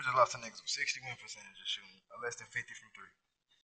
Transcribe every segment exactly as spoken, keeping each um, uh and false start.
We just lost to niggas with sixty win percentage of shooting, or less than fifty from three.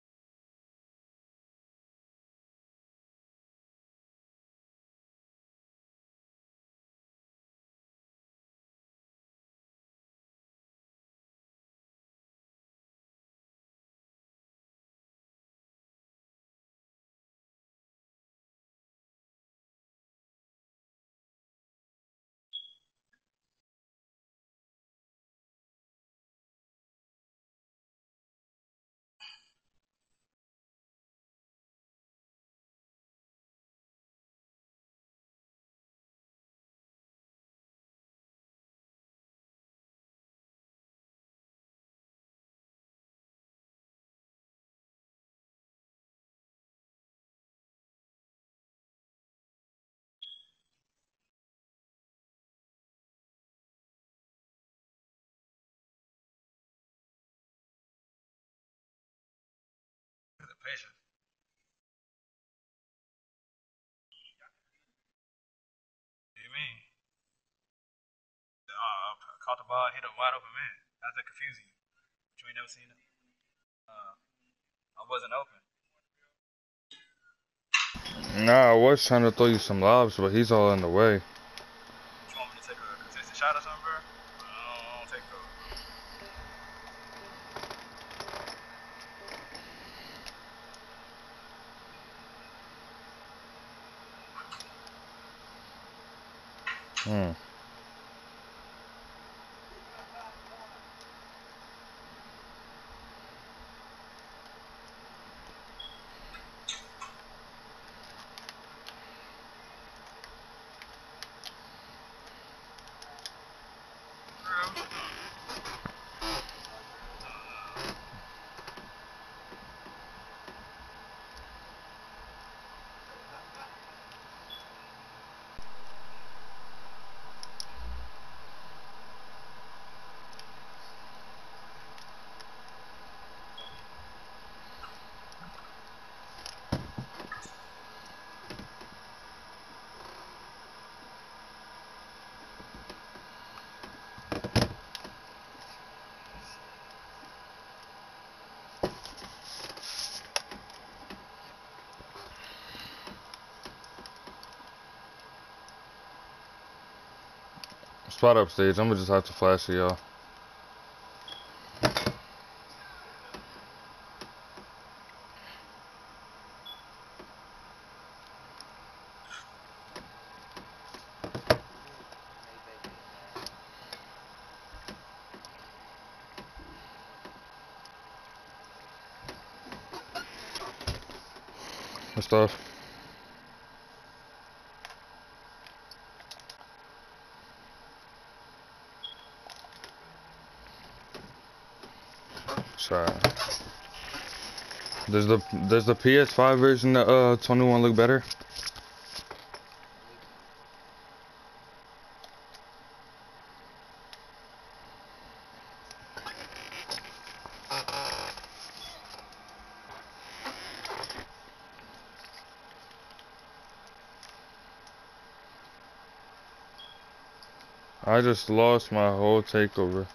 The Pacers. What do you mean? Uh, caught the ball, hit a wide open man. How's that confusing you? You ain't never seen it? Uh, I wasn't open. Nah, I was trying to throw you some lobs, but he's all in the way. You want me to take a contested shot or something, bro? I don't take those, bro. Hmm. Spot up stage. I'm gonna just have to flash y'all. Good stuff. Sorry. Does the does the P S five version of uh twenty-one look better? I just lost my whole takeover.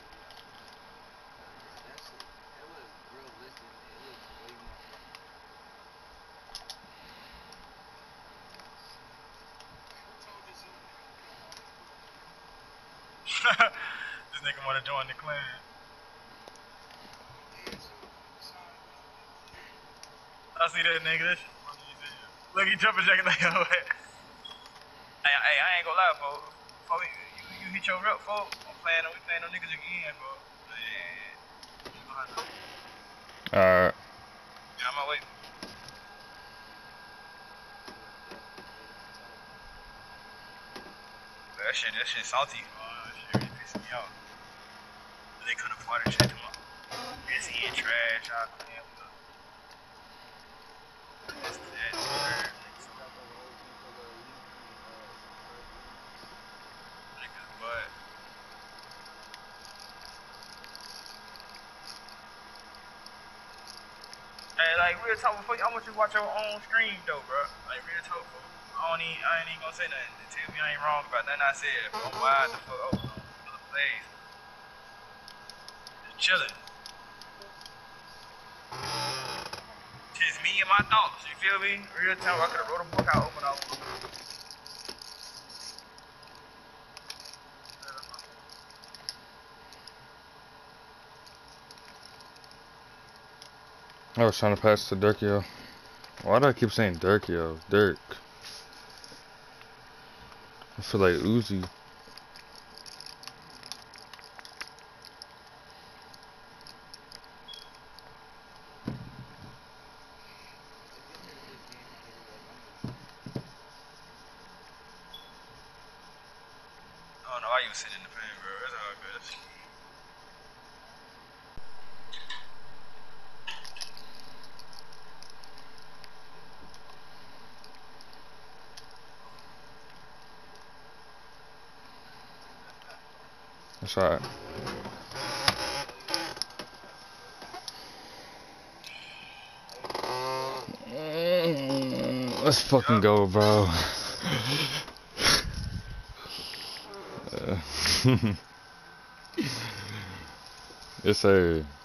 This nigga wanna join the clan. I see that nigga. That shit funny as hell. Look, he jumping jacking like, oh, hey, hey, I ain't gonna lie, folks. Before we, you, you hit your rep, folks. I'm playing, we playing them niggas again, bro. Man, you gonna have to Alright. get out my way. But that shit, that shit salty. Oh, that shit really pissing me off. They could have fought and shit to my. Is he in trash? I can't. That's that trash. Niggas, but. Hey, like real talk, before you, I want you to watch your own screen though, bro. Like real talk, bro. I don't even, I ain't even gonna say nothing. Tell me I ain't wrong about nothing I said. Bro, I'm wide the fuck open on other plays. Just chilling. Just me and my thoughts, you feel me? Real time, I could've wrote a book out, open out. I was trying to pass to Dirkio. Why do I keep saying Dirkio? Dirk. I feel like Uzi. I don't know why you was sitting in the pen, bro. It's all good. That's alright. Mm, Let's fucking Yup. go, bro. Uh, yes, sir.